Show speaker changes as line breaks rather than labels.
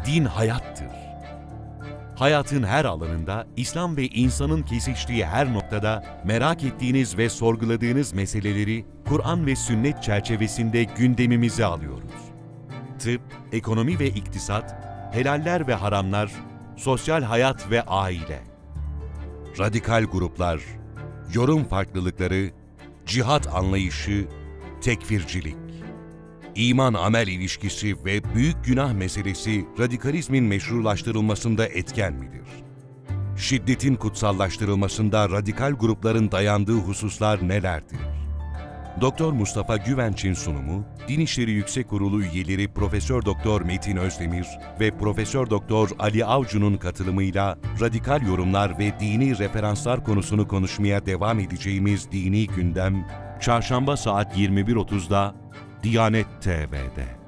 Din hayattır. Hayatın her alanında, İslam ve insanın kesiştiği her noktada merak ettiğiniz ve sorguladığınız meseleleri Kur'an ve sünnet çerçevesinde gündemimize alıyoruz. Tıp, ekonomi ve iktisat, helaller ve haramlar, sosyal hayat ve aile. Radikal gruplar, yorum farklılıkları, cihat anlayışı, tekfircilik. İman-amel ilişkisi ve büyük günah meselesi radikalizmin meşrulaştırılmasında etken midir? Şiddetin kutsallaştırılmasında radikal grupların dayandığı hususlar nelerdir? Doktor Mustafa Güvenç'in sunumu, Din İşleri Yüksekkurulu üyeleri Profesör Doktor Metin Özdemir ve Profesör Doktor Ali Avcu'nun katılımıyla radikal yorumlar ve dini referanslar konusunu konuşmaya devam edeceğimiz Dini Gündem, Çarşamba saat 21.30'da Diyanet TV'de.